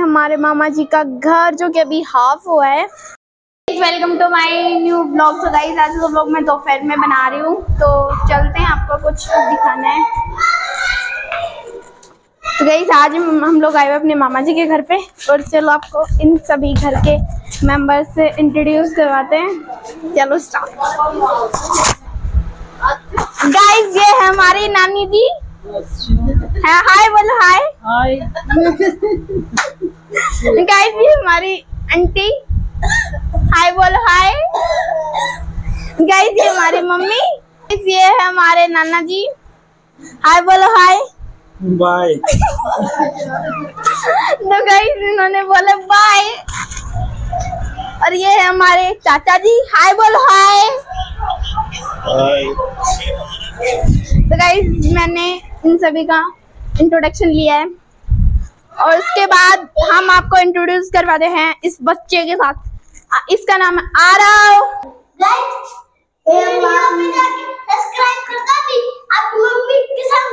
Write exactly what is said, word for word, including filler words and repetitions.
हमारे मामा जी का घर जो कि अभी हाफ हुआ है। Welcome to my new blog. तो गाइस आज का ब्लॉग मैं दोपहर में बना रही हूँ, तो चलते हैं, आपको कुछ दिखाना है। तो गाइस आज हम लोग आए हुए अपने मामा जी के घर पे, और चलो आपको इन सभी घर के मेंबर्स से इंट्रोड्यूस करवाते हैं। चलो स्टार्ट। गाइस ये है हमारी नानी जी। हाँ हाय बोलो हाय। हाय गाइस ये हमारी आंटी। हाय बोलो हाय। गाइस ये हमारी मम्मी। ये है हमारे नाना जी। हाय बोलो हाय। बाय। तो गाइस इन्होंने बोला बाय। और ये है हमारे चाचा जी। हाय बोलो हाय। हाय। तो गाइस मैंने इन सभी का इंट्रोडक्शन लिया है, और उसके बाद हम आपको इंट्रोड्यूस करवाते हैं इस बच्चे के साथ। इसका नाम है आरव।